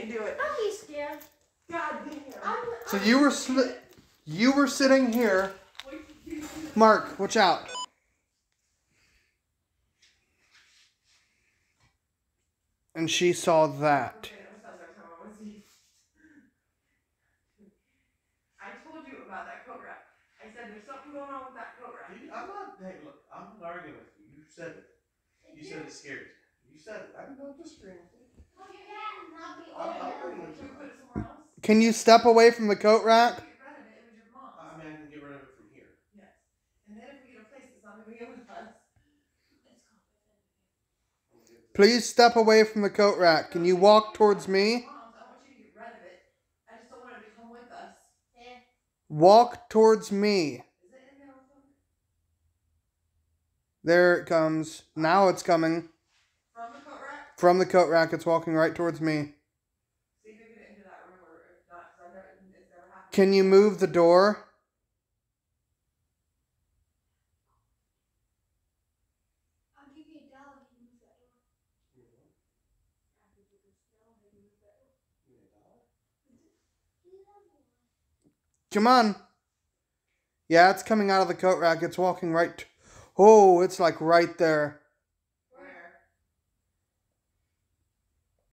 can't do it. Don't be scared. God damn. So you were sitting here. Mark, watch out. And she saw that. I told you about that coat rack. I said there's something going on with that coat rack. I'm not. Hey, look, I'm not arguing with you. You said it. You said it scares you. You said it. I'm not disagreeing with you. Oh, you can't not be I'm old. arguing with Can you. we put it somewhere else? Can you step away from the coat rack? Get rid of it. It was your mom's. I mean, I can get rid of it from here. Yes. And then if we get a place that's not going to be with us. Please step away from the coat rack. Can you walk towards me? Mom's, I want you to get rid of it. I just don't want it to come with us. Yeah. Walk towards me. Is it in there or something? There it comes. Now it's coming. From the coat rack? From the coat rack, it's walking right towards me. See if you can get it into that room or if not, because it's never happened. Can you move the door? I'll give you $1 if you move that door. Come on. Yeah, it's coming out of the coat rack. It's walking right. Oh, it's like right there.